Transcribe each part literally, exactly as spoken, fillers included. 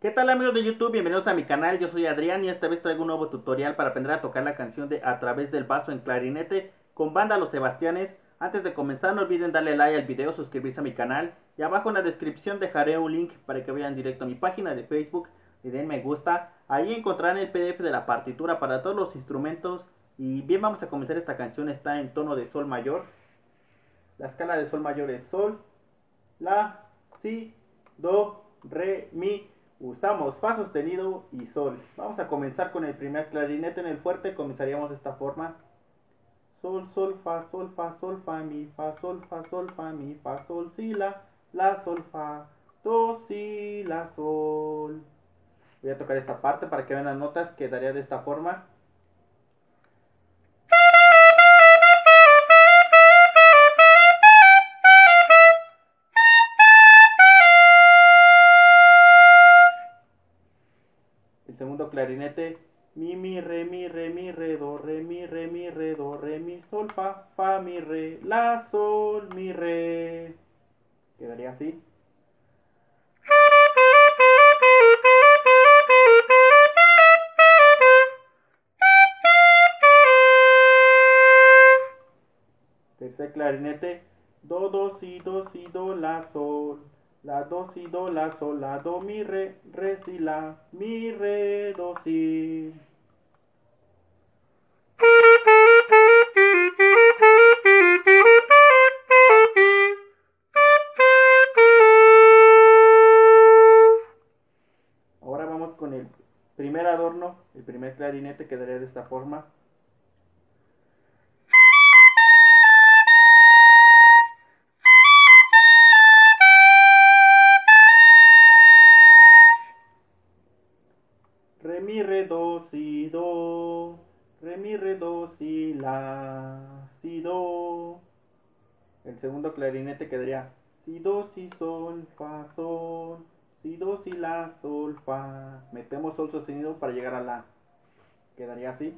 ¿Qué tal amigos de YouTube? Bienvenidos a mi canal, yo soy Adrián y esta vez traigo un nuevo tutorial para aprender a tocar la canción de A través del vaso en clarinete con banda Los Sebastianes. Antes de comenzar no olviden darle like al video, suscribirse a mi canal y abajo en la descripción dejaré un link para que vayan directo a mi página de Facebook y den me gusta. Ahí encontrarán el P D F de la partitura para todos los instrumentos. Y bien, vamos a comenzar. Esta canción está en tono de sol mayor. La escala de sol mayor es sol, la, si, do, re, mi. Usamos fa sostenido y sol. Vamos a comenzar con el primer clarinete en el fuerte. Comenzaríamos de esta forma: sol, sol, fa, sol, fa, sol, fa, mi, fa, sol, fa, sol, fa, mi, fa, sol, si, la, la, sol, fa, do, si, la, sol. Voy a tocar esta parte para que vean las notas. Quedaría de esta forma. El segundo clarinete: mi, mi, re, mi, re, mi, re, do, re, mi, re, mi, re, do, re, mi, sol, fa, fa, mi, re, la, sol, mi, re. Quedaría así. Tercer clarinete: do, do, si, do, si, do, la, sol, la, do, si, do, la, sol, la, do, mi, re, re, si, la, mi, re, do, si. Ahora vamos con el primer adorno. El primer clarinete quedaría de esta forma. Re, mi, re, do, si, do, re, mi, re, do, si, la, si, do. El segundo clarinete quedaría si, do, si, sol, fa, sol, si, do, si, la, sol, fa. Metemos sol sostenido para llegar a la. Quedaría así.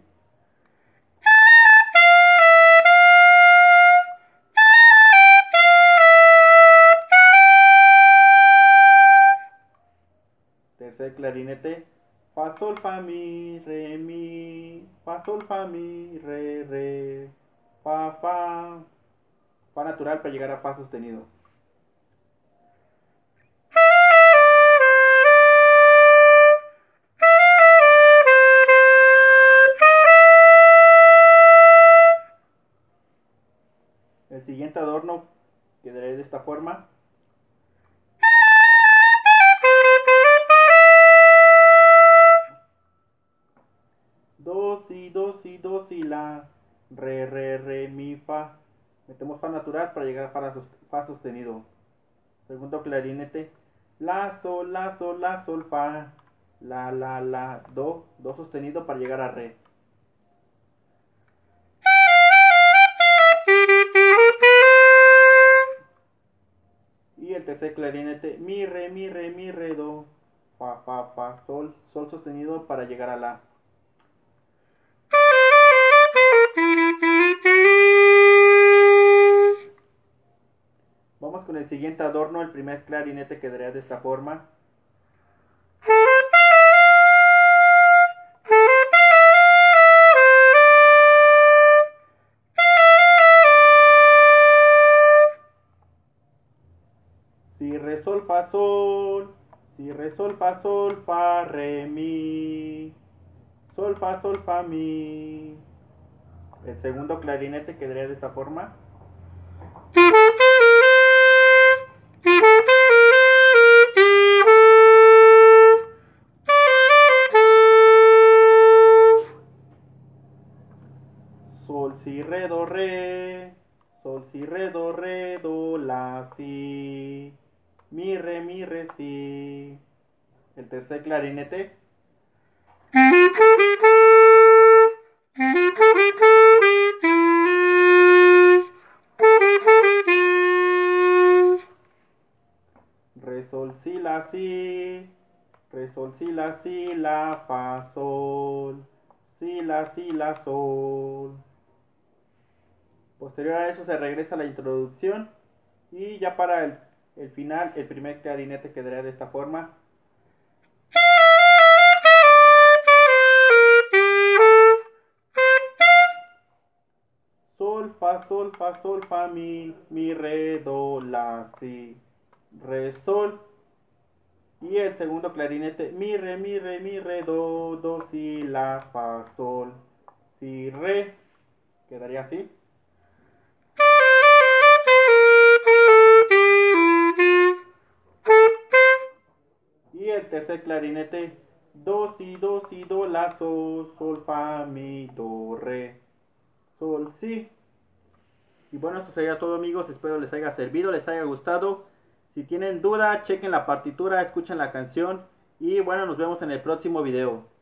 Tercer clarinete: fa, sol, fa, mi, re, mi, fa, sol, fa, mi, re, re, fa, fa. Fa natural para llegar a fa sostenido. El siguiente adorno quedaría de esta forma. Do, si, do, si, do, si, la, re, re, re, mi, fa. Metemos fa natural para llegar a fa, fa sostenido. Segundo clarinete: la, sol, la, sol, la, sol, fa, la, la, la, do, do sostenido para llegar a re. Y el tercer clarinete: mi, re, mi, re, mi, re, do, fa, fa, fa, sol, sol sostenido para llegar a la. Vamos con el siguiente adorno. El primer clarinete quedaría de esta forma. Si, re, sol, fa, sol, si, re, sol, fa, sol, fa, re, mi, sol, fa, sol, fa, mi. El segundo clarinete quedaría de esta forma. Sol, si, re, do, re, sol, si, re, do, re, do, la, si, mi, re, mi, re, si. El tercer clarinete. Re, sol, si, la, si, re, sol, si, la, si, la, fa, sol, si, la, si, la, sol. Posterior a eso se regresa a la introducción y ya para el, el final el primer clarinete quedaría de esta forma. sol, fa, sol, fa, sol, fa, mi, mi, re, do, la, si, re, sol. Y el segundo clarinete, mi, re, mi, re, mi, re, do, do, si, la, fa, sol, si, re. Quedaría así. Y el tercer clarinete, do, si, do, si, do, la, sol, sol, fa, mi, do, re, sol, si. Y bueno, esto sería todo, amigos, espero les haya servido, les haya gustado. Si tienen duda, chequen la partitura, escuchen la canción y bueno, nos vemos en el próximo video.